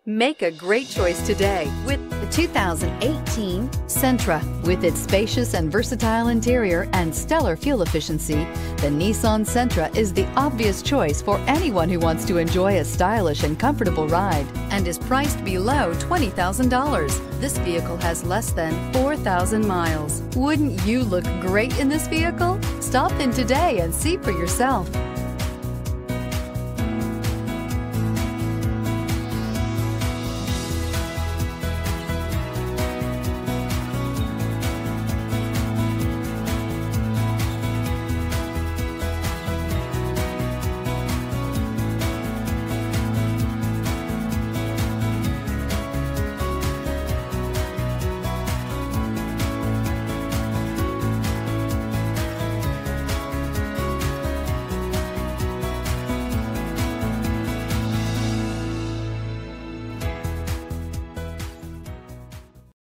Make a great choice today with the 2018 Sentra. With its spacious and versatile interior and stellar fuel efficiency, the Nissan Sentra is the obvious choice for anyone who wants to enjoy a stylish and comfortable ride and is priced below $20,000. This vehicle has less than 4,000 miles. Wouldn't you look great in this vehicle? Stop in today and see for yourself.